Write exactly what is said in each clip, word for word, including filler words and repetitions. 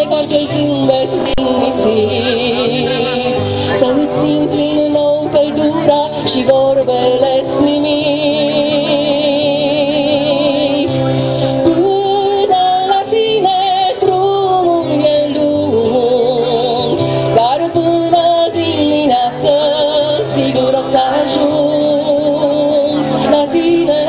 acel zâmbet din nisip, să-mi țin din nou căldura și vorbele-s nimic. Până la tine drumul e lung, dar până dimineață sigur o să ajung la tine.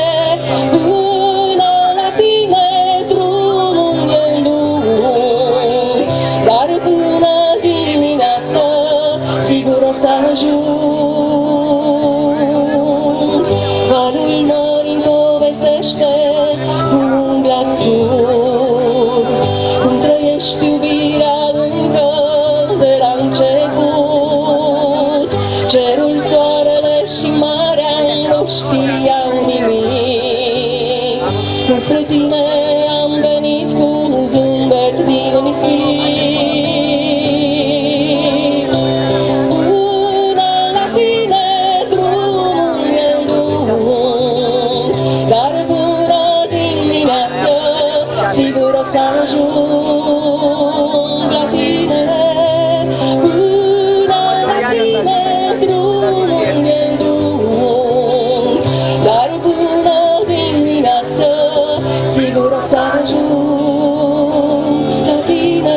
Până la tine drumul e lung, dar până dimineață sigur o să ajung. Valul mării povestește cu un glas surd cum trăiești iubirea încă de la început. Cerul, soarele și marea nu știau nimic, când spre tine am venit cu un zâmbet din nisip. Până la tine drumul e lung, dar până dimineață sigur o să ajung la tine. Până la tine drumul e lung, dar până dimineață sigur o să ajung la tine.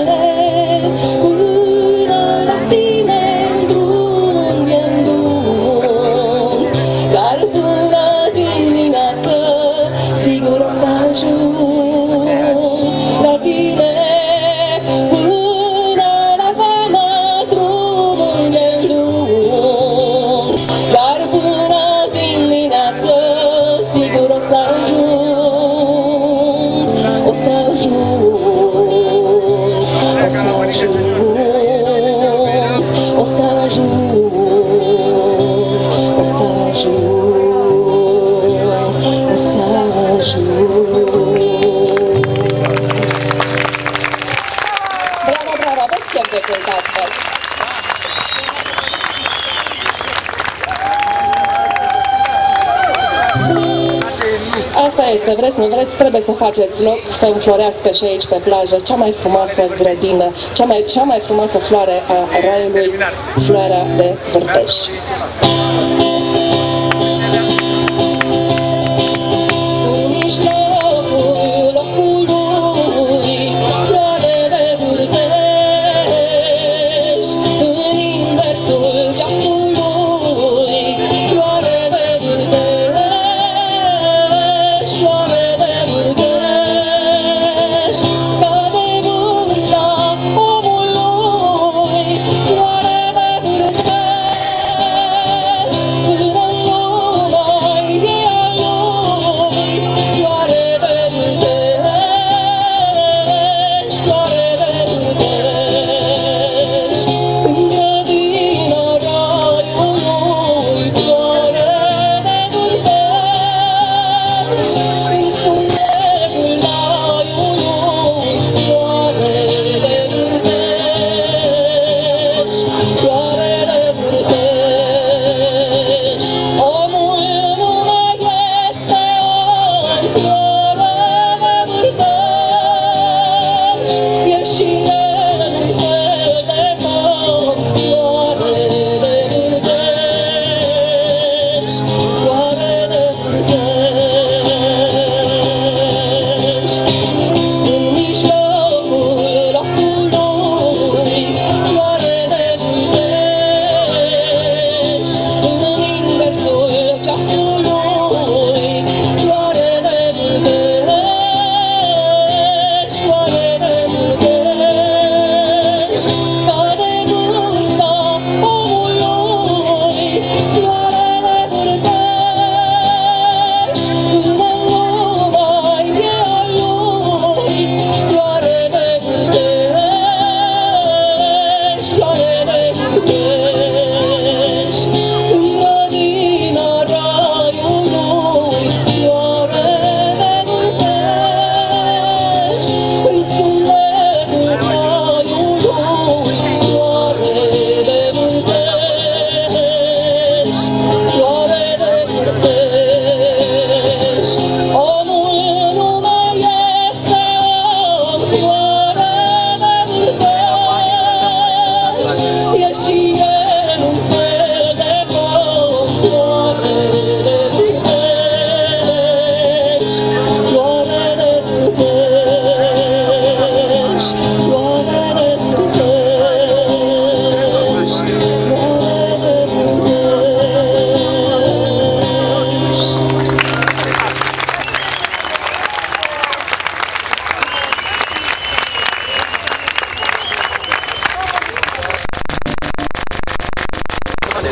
Până la tine drumul e lung, dar până dimineață sigur o să ajung la tine. Până la vamă drumul e lung, dar până dimineață sigur o să ajung, o să ajung, o să ajung, o să ajung, o să ajung, o să ajung. Bravo, bravo, aveți chef de cântat, văd. Asta este, vreți, nu vreți, trebuie să faceți loc să înflorească și aici pe plajă cea mai frumoasă grădină, cea mai, cea mai frumoasă floare a raiului, floarea de vârteș. În mijlocul locului, floare de vârteș, în inversul ceasului, floare de vârteș, floare de vârteș, scade vârsta omului, floare de vârteș.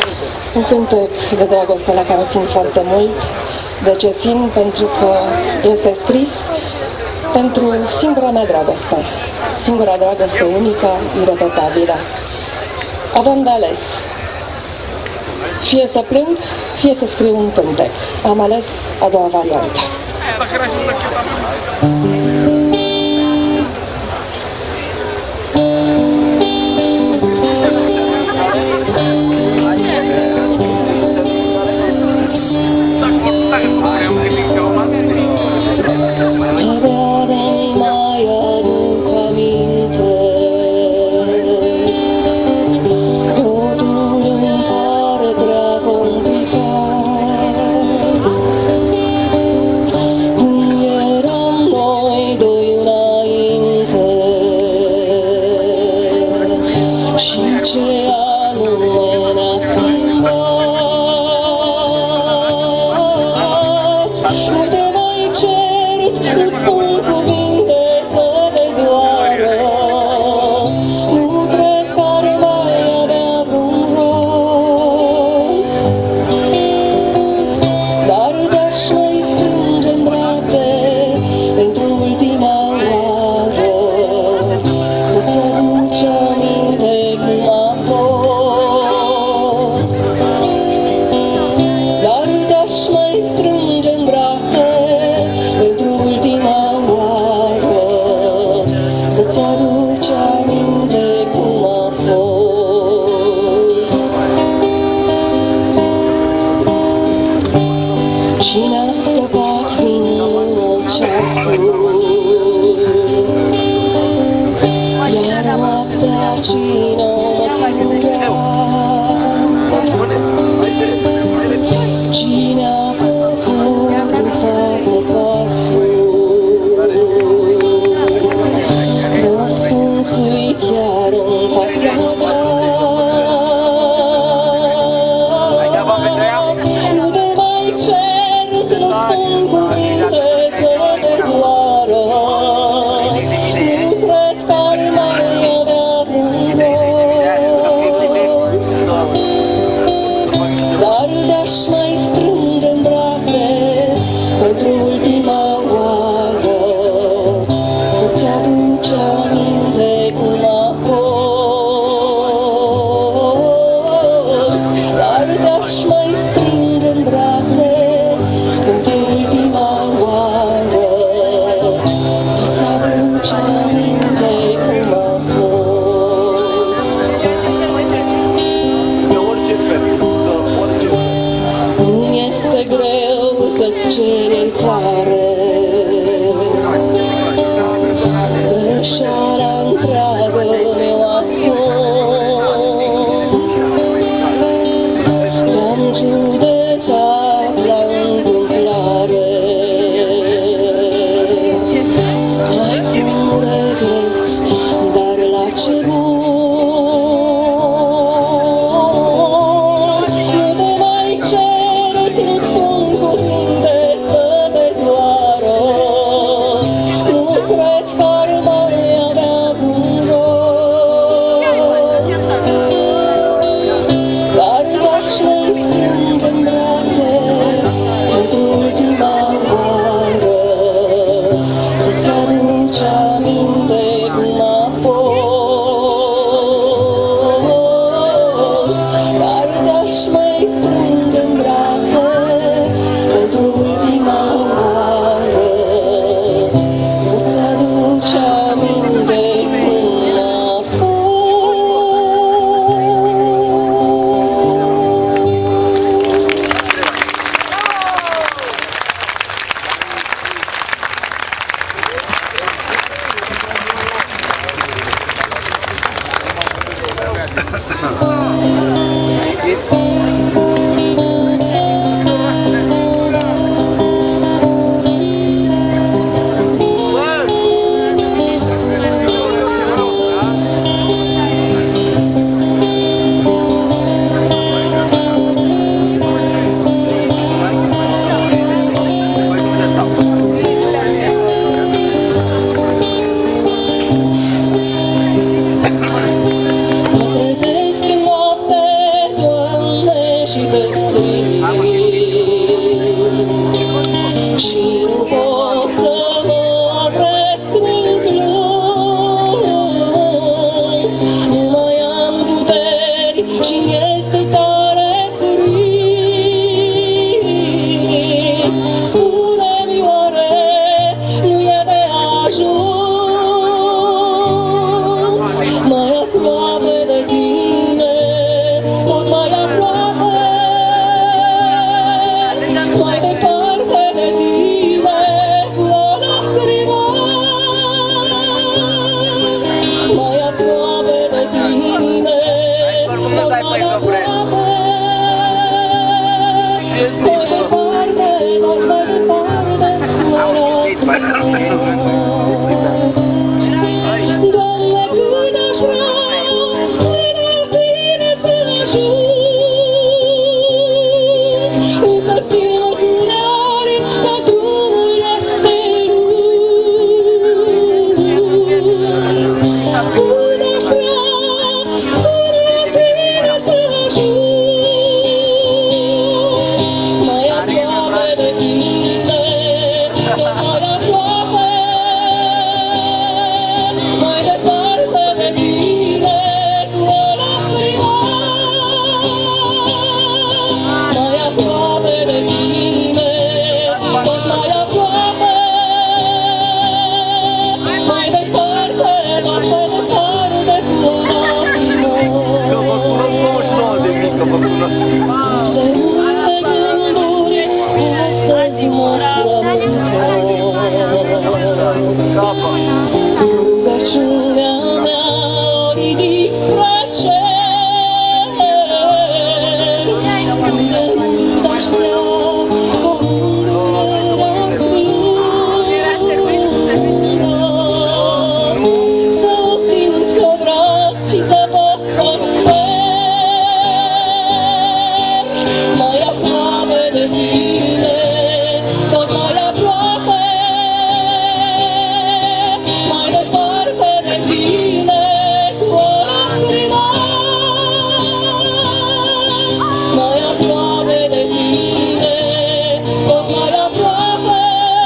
Un cântec de dragoste la care țin foarte mult. De ce țin? Pentru că este scris pentru singura mea dragoste. Singura dragoste unică, irepetabilă. Avem de ales. Fie să plâng, fie să scriu un cântec. Am ales a doua variantă. Nu te mai cer, nu-ți spun cuvinte să te doar. Stai, măi, că vrei. Și e timpul. Am auzit, măi. Sexy dance. Doamne, când aș vrea până tine să ajung, însă simt uneori că drumul este lung. Când aș vrea până tine să ajung, mai aproape de tine, mai aproape, mai departe de tine, cu o lacrimă. Mai aproape de tine, tot mai aproape, mai departe, tot mai departe, cu o lacrimă. Că vă cunosc nouăzeci și nouă de mică, vă cunosc. De multe gânduri, astăzi mă frământesc. Țapa. Rugăciunea mea o ridic spre cer, unde mult aș vrea o mângâiere sfântă, să o simt pe obraz și să pot să o smer. Mai aproape de tine, tot mai aproape, mai departe de tine, cu o lacrimă. Mai aproape de tine, tot mai aproape,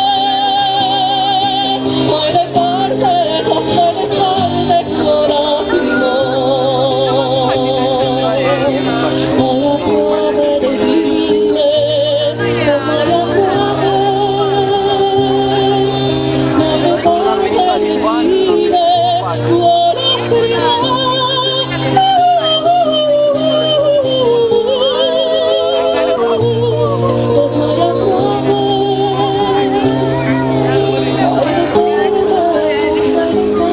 mai departe, tot mai departe, cu o lacrimă. Mai aproape de tine, tot mai aproape, mai departe de tine, cu o lacrimă. Tot mai aproape, mai departe, mai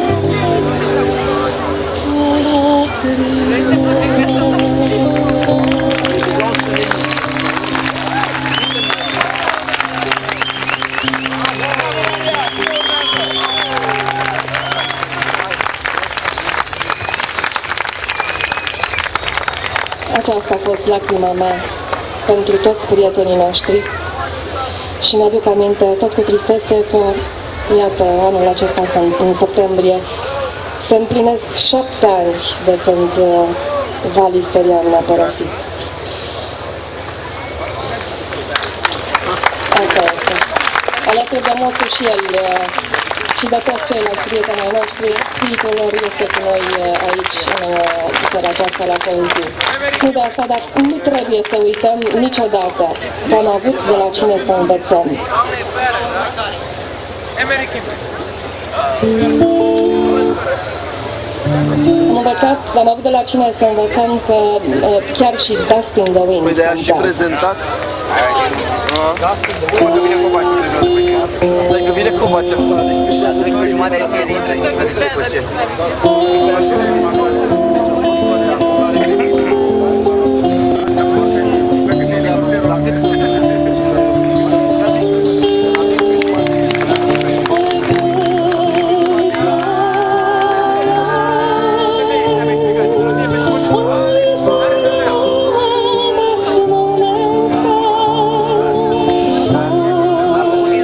Aceasta a fost lacrima mea pentru toți prietenii noștri și mi-aduc aminte tot cu tristețe că, iată, anul acesta, în septembrie, se împlinesc șapte ani de când uh, Vali Sterian ne-a părăsit. Asta este. Alături de Moțu și el uh, și de toți ceilalți prieteni ai noștri, spiritul lor este cu noi uh, aici, în uh, seara aceasta la Coizu. Nu de asta, dar nu trebuie să uităm niciodată că am avut de la cine să învățăm. Am învățat, am avut de la cine să învățăm că uh, chiar și Dust in the Wind. Păi de-aia și prezentat? Stai că vine Covaci acum. Deci filmarea este din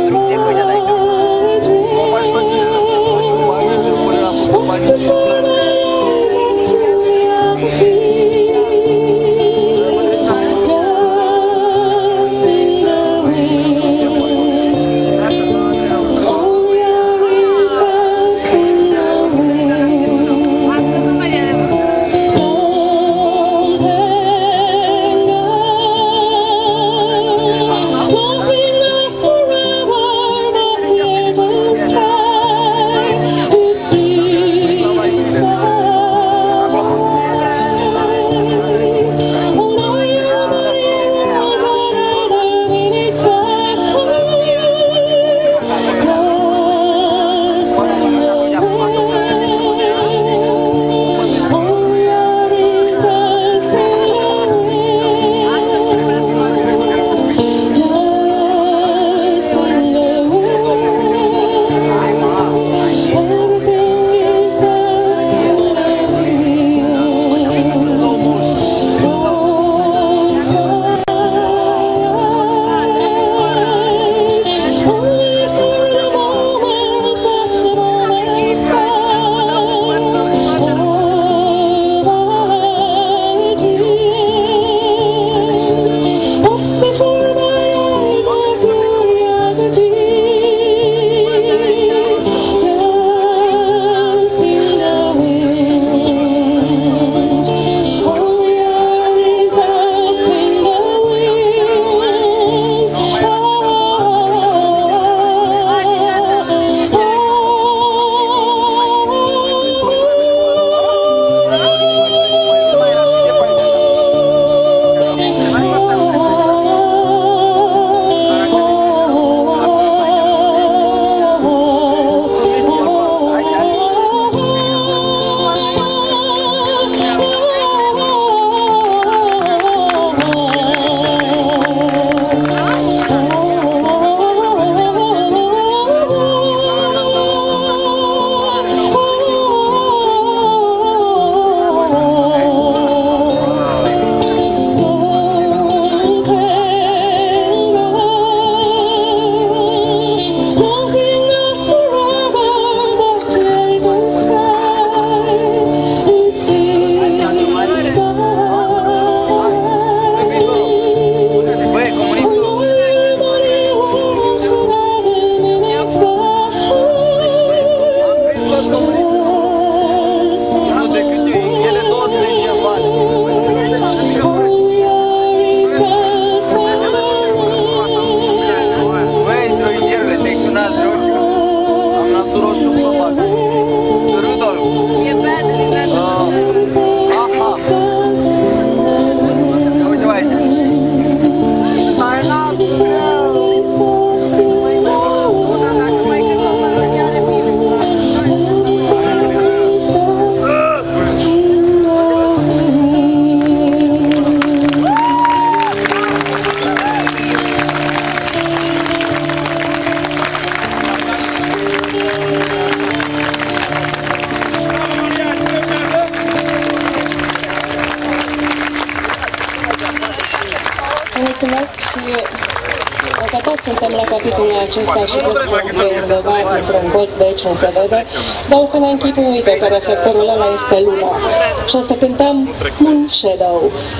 Să Și dacă tot suntem la capitolul acesta și cred că e undeva într-un colț de aici nu se vede, dar o să ne închipim, uite, că reflectorul ăla este luna. Și o să cântăm Moon Shadow.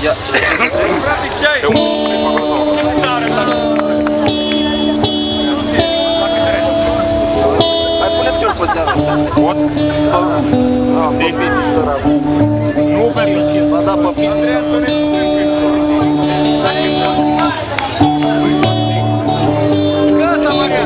Mai punem ce-l pe zeamă. Pot? Pe pitici săracul. Nu pe pitici. Ba da, pe pitici. Gata, Maria!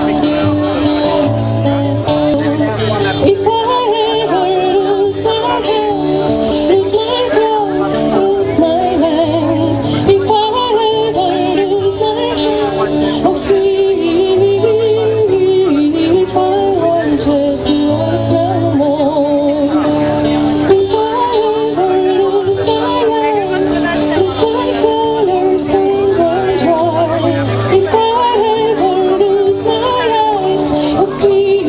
If I ever lose my hands, lose my blood, lose my land, if I ever lose my hands, oh feel if I wanted to walk no more. If I ever lose my hands, lose my colors and run dry. If I ever lose my eyes, oh feel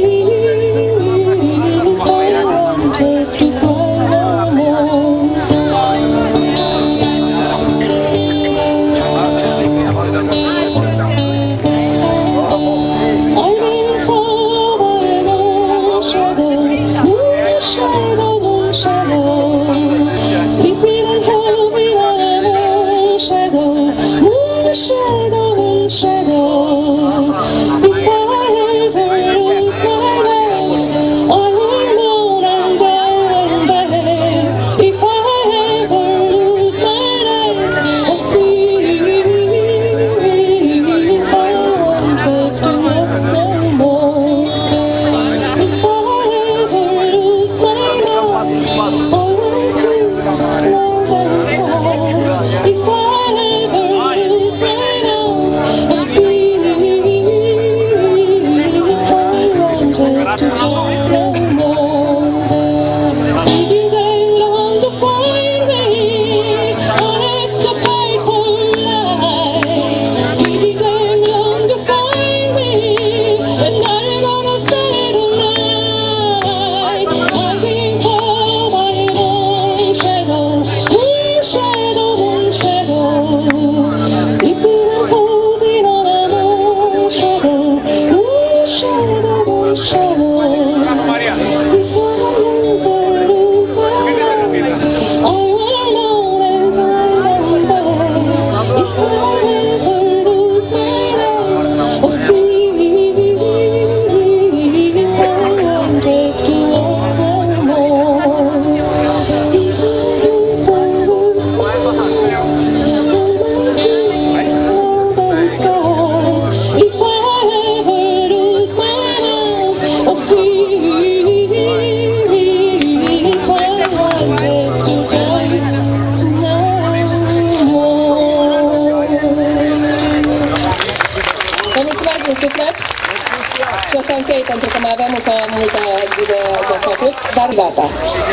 și o să închei pentru că mai aveam încă multe de, de făcut, dar gata.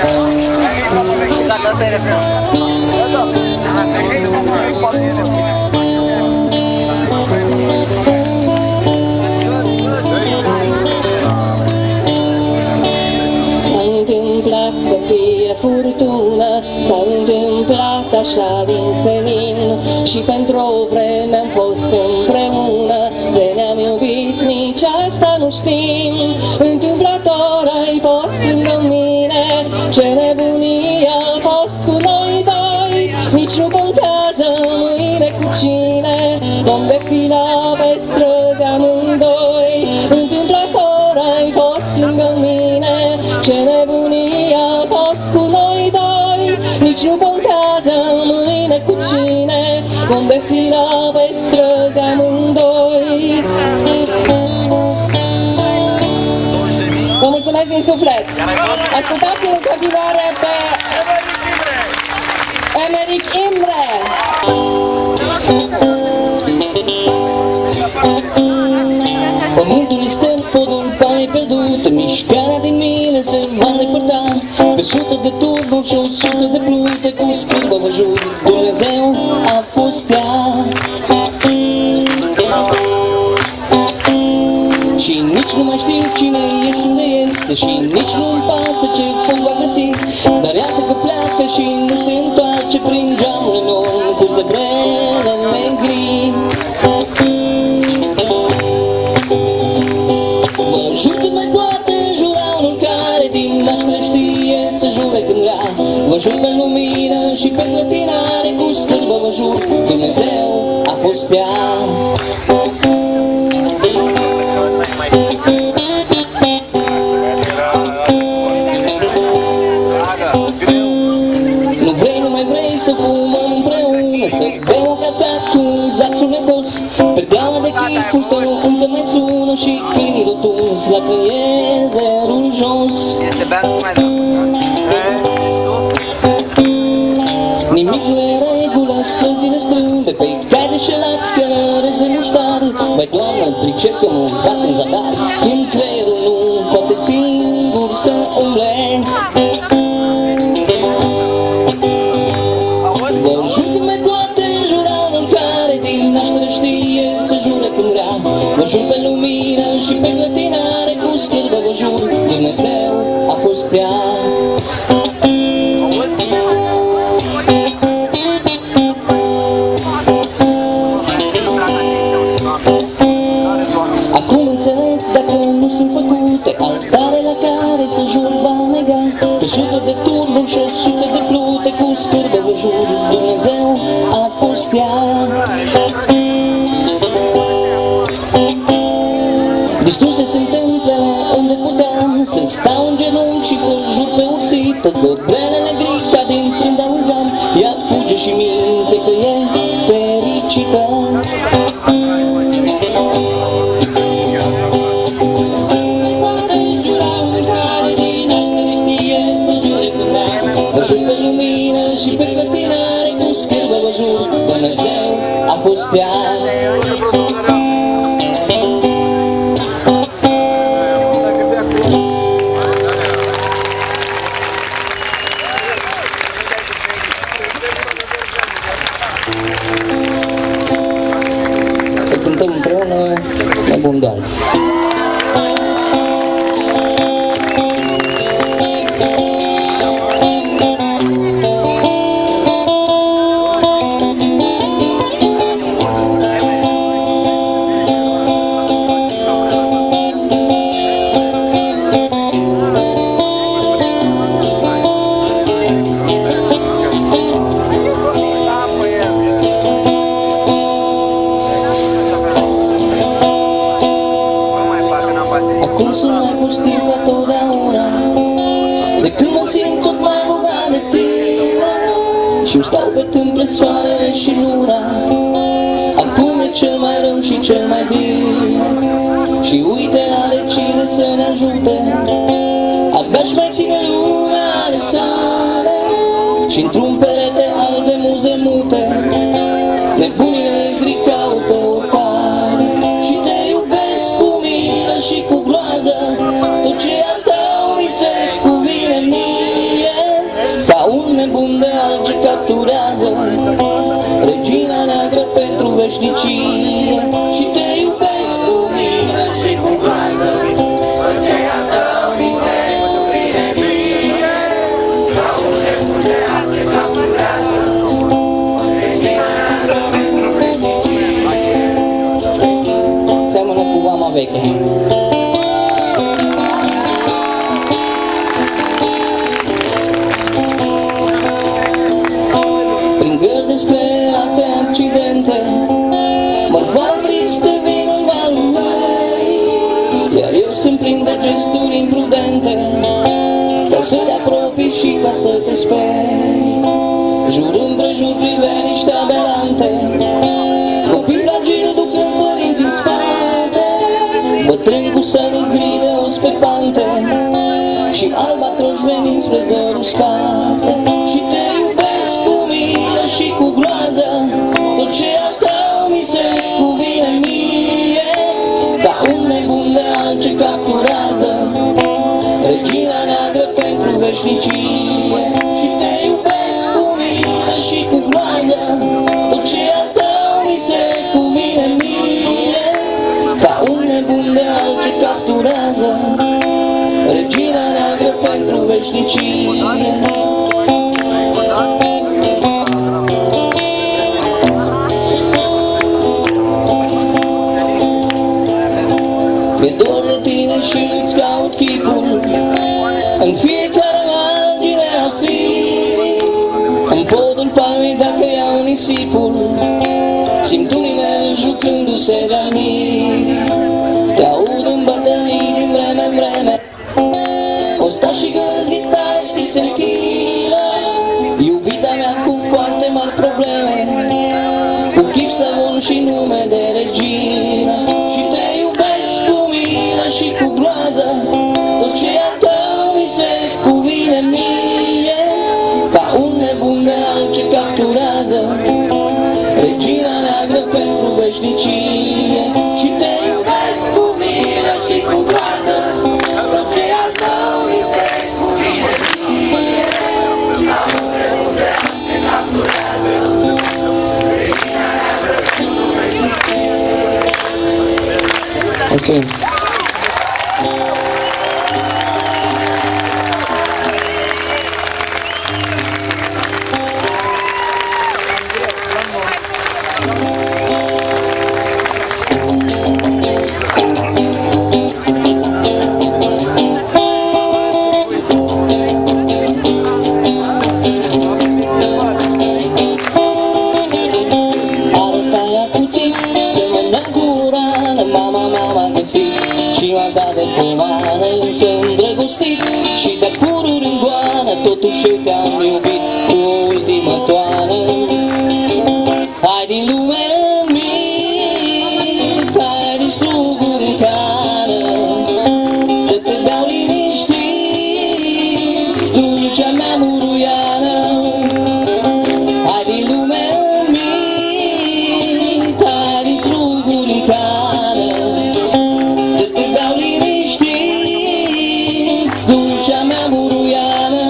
Dacă asta e refrenul. S-a întâmplat să fie furtună, s-a întâmplat așa din senin și pentru o vreme am fost împreună, de ne-am iubit nici asta nu știm. Întâmplător ai fost lângă mine, ce nebunie a fost cu noi doi, nici nu contează mâine cu cine vom defila pe străzi amândoi. Întâmplător ai fost lângă mine, ce nebunie a fost cu noi doi, nici nu contează mâine cu cine vom defila pe străzi amândoi. Vă mulțumesc din suflet! Ascultați în continuare pe Emeric Imre! Pământul este în podul panei pierdute, mișcarea din mine se va îndepărta pe sute de turnuri și o sută de plute cu schimbă vă jur, Dumnezeu a fost ea. Și nici nu mai știu cine ești, unde este, și nici nu-mi pasă ce foc va găsi, dar iată că pleacă și nu se întoarce prin geamul enorm cu zăbrelele gri. jur pe lumină și pe clătinare, cu scârbă vă jur, Dumnezeu a fost ea. Nu vrei, nu mai vrei să fumăm împreună, să bem o cafea cu un zac sunecos, perdeaua de chipul tău încă mai sună și câinii rotunzi la creiezerul jos. Nimic nu e regulă, străzile strâmbe, pe cai deșelați, cărăreți de muștar. Vai, Doamnă, pricep că mă zbat în zadar, când creierul nu poate singur să umble. Vă jur când mai poate jura unul care din naștere știe să jure când vrea. Vă jur pe lumină și pe clătinare, cu scârbă vă jur, Dumnezeu a fost ea. Acum înțeleg dacă nu sunt făcute altare la care să jur va nega. Pe sute de turnuri și o sută de plute, cu scârbă vă jur, Dumnezeu a fost ea. Distruse sunt templele unde puteam să stau în genunchi și să jur pe ursită, zăbrelele gri ca din trânda un geam. Ea fuge și minte că e fericită. Vă jur pe lumină și pe clătinare, cu scârbă vă jur, Dumnezeu a fost ea. Să cântăm împreună Nebun de Alb. Acum sunt mai pustiu ca totdeauna, de când mă simt tot mai bogat de tine și-mi stau pe tâmple soarele și luna. Acum e cel mai rău și cel mai bine și uite, n-are cine să ne ajute. Abia-și mai ține lumea ale sale și într-un perete alb de muze mute, nebunile gri caută o cale. Și te iubesc cu milă și cu groază, tot ce al tău mi se cuvine mie, ca un nebun de alb ce capturează regina neagră pentru veșnicie. Și te iubesc cu milă și cu groază, tot ce al tău mi se cuvine mie, ca un nebun de alb ce capturează regina neagră pentru veșnicie. Seamănă cu vama veche. Prin gări desclerate accidente, mărfara tristă vine în valul mării, iar eu sunt plin de gesturi imprudente, ca să te apropii și ca să te sperii. Jur împrejur priveliști aberante, copii fragili ducând părinți în spate, bătrâni cu sări gri de os pe pante și albatroși venind spre zări uscate. Și te iubesc cu milă și cu groază, tot ce al tău mi se cuvine mie, ca un nebun de alb ce capturează regina neagră pentru veșnicie. Și te iubesc cu milă și cu groază, tot ce al tău mi se cuvine mie, ca un nebun de alb ce capturează regina neagră pentru veșnicie. Mi-e dor de tine și îți caut chipul în fiecare margine a firii, podul palmei dacă iau nisipul, simt un inel jucându-se de-al mii. Te aud în bătălii din vreme în vreme, o sta și gârzit tare ți se închină. Iubita mea cu foarte mari probleme, cu chip stăvon și nume de regină. Și te iubesc cu milă și cu groază, tot ce a tău mi se cuvine mie, ca un nebun de alb ce capturează regina neagră pentru veșnicie. Și te iubesc cu milă și cu groază, tot ce a tău mi se cuvine mie, ca un nebun de alb ce capturează regina neagră pentru veșnicie. Mulțumim! Și m-a dat de pomană, însă îndrăgostit și de pururi în goană, totuși eu te-am iubit cu o ultimă toană. Hai din lume în mii, hai din struguri în cană, să te beau liniștit, dulcea mea muruiană. Hai din lume în mii, hai din struguri în cană, dulcea mea muruiană.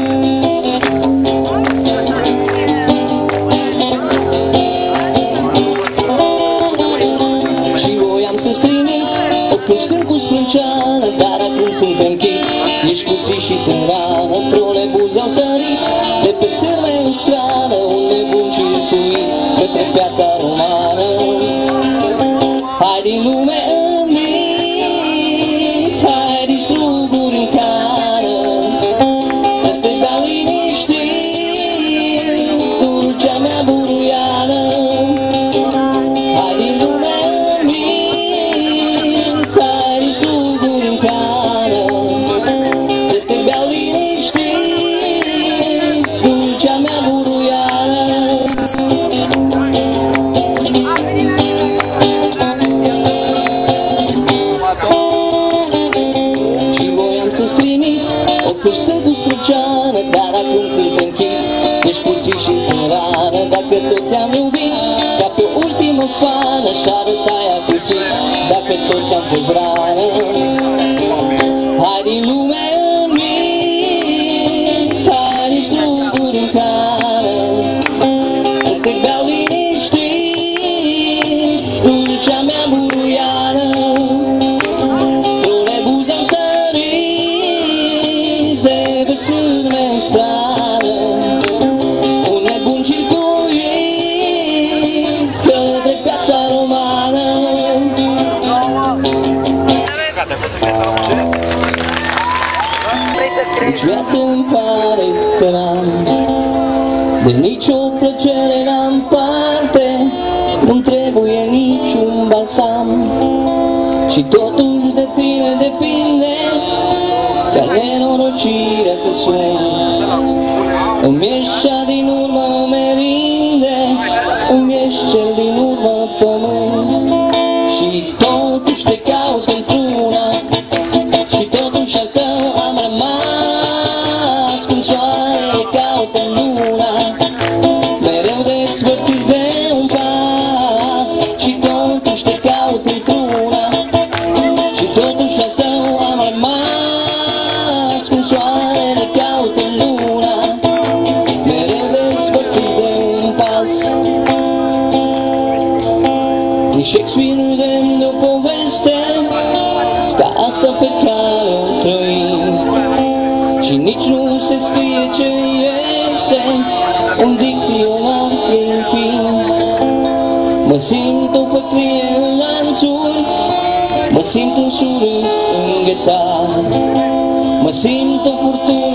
Și voiam să-ți trimit ochiul stâng cu sprânceană, dar acum suntem chit, ești cuțit și sunt rană. Trolebuzi au sărit de pe sârme în strană, un nebun circuit către piața romană. Hai din lume în mii, hai din struguri în cană, să te beau liniștit, dulcea mea buruiană. Hai din lume în mii, hai din struguri în cană, să te beau liniștit, dulcea mea buruiană. Și voiam să-ți trimit ochiul stâng cu sprânceană, dar acum suntem chit, ești puțin și sunt rană. Dacă tot te-am iubit ca pe o ultimă fană, și arăta ea puțin dacă toți am fost rană. Hai din lume în mii, hai din struguri în cană, să te beau liniștit, dulcea mea buruiană. Trolebuzi au sărit de pe sârme în strană, un nebun circuit către piața romană. Nici viață îmi pare că n-am, de nicio plăcere n-am parte, nu-mi trebuie niciun balsam, și totuși de tine depinde ca nenorocirea că sunt. Îmi ești cea din urmă merinde, îmi ești cel din urmă pământ, și totuși te caut într-una, și totuși al tău am rămas, cum soarele caută în luna, mereu despărțiți de un pas, și totuși te caut într-una, și totuși al tău am rămas, cum soarele caută în luna, mereu despărțiți de un pas. Din Shakespeare nu demn de o poveste ca asta pe care o trăim, și nici nu se scrie ce este un dicționar infin. Mă simt o făclie în lanțuri, mă simt un surâs înghețat, mă simt o furtună